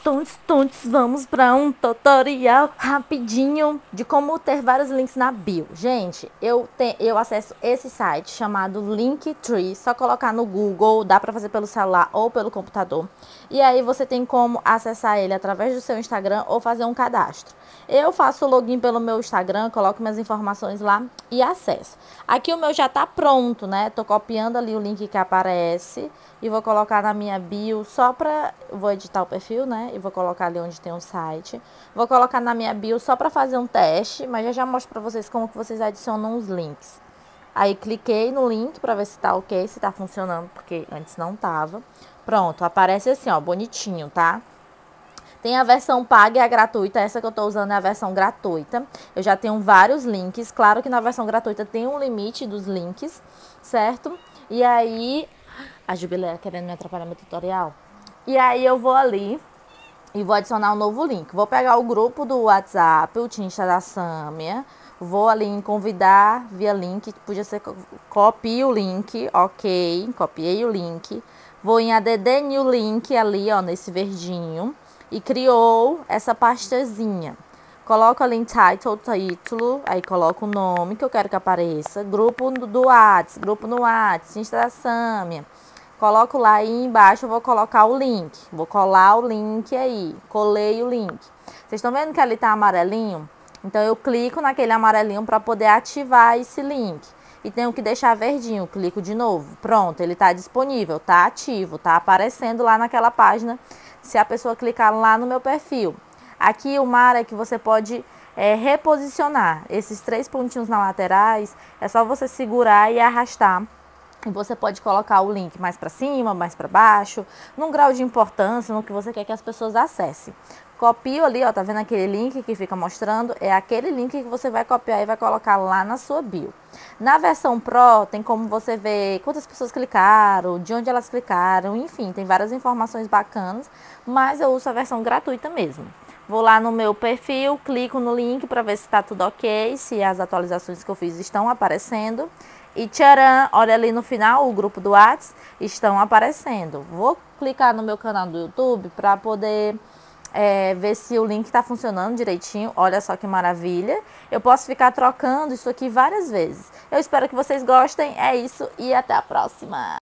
Tuntes, vamos para um tutorial rapidinho de como ter vários links na bio. Gente, eu acesso esse site chamado Linktree, só colocar no Google, dá para fazer pelo celular ou pelo computador. E aí você tem como acessar ele através do seu Instagram ou fazer um cadastro. Eu faço o login pelo meu Instagram, coloco minhas informações lá e acesso. Aqui o meu já tá pronto, né? Tô copiando ali o link que aparece e vou colocar na minha bio só pra... Vou editar o perfil, né? E vou colocar ali onde tem um site. Vou colocar na minha bio só pra fazer um teste, mas já mostro pra vocês como que vocês adicionam os links. Aí cliquei no link pra ver se tá ok, se tá funcionando, porque antes não tava. Pronto, aparece assim, ó, bonitinho, tá? Tem a versão paga e a gratuita, essa que eu tô usando é a versão gratuita. Eu já tenho vários links, claro que na versão gratuita tem um limite dos links, certo? E aí, a Jubileia querendo me atrapalhar meu tutorial. E aí eu vou ali e vou adicionar um novo link. Vou pegar o grupo do WhatsApp, o Tinsta da Sâmia, vou ali em convidar via link, podia ser copie o link, ok, copiei o link. Vou em add new link ali, ó, nesse verdinho. E criou essa pastazinha. Coloco ali em título, aí coloco o nome que eu quero que apareça. Grupo do WhatsApp, grupo no WhatsApp, Insta da Sâmia. Coloco lá e embaixo eu vou colocar o link. Vou colar o link aí. Colei o link. Vocês estão vendo que ali tá amarelinho? Então eu clico naquele amarelinho para poder ativar esse link. E tenho que deixar verdinho. Clico de novo. Pronto, ele tá disponível, tá ativo, tá aparecendo lá naquela página. Se a pessoa clicar lá no meu perfil. Aqui o mar é que você pode reposicionar esses 3 pontinhos na laterais. É só você segurar e arrastar. E você pode colocar o link mais para cima, mais para baixo, num grau de importância, no que você quer que as pessoas acessem. Copio ali, ó, tá vendo aquele link que fica mostrando? É aquele link que você vai copiar e vai colocar lá na sua bio. Na versão Pro, tem como você ver quantas pessoas clicaram, de onde elas clicaram, enfim, tem várias informações bacanas, mas eu uso a versão gratuita mesmo. Vou lá no meu perfil, clico no link para ver se está tudo ok, se as atualizações que eu fiz estão aparecendo. E tcharam, olha ali no final, o grupo do WhatsApp estão aparecendo. Vou clicar no meu canal do YouTube para poder ver se o link está funcionando direitinho. Olha só que maravilha. Eu posso ficar trocando isso aqui várias vezes. Eu espero que vocês gostem. É isso e até a próxima.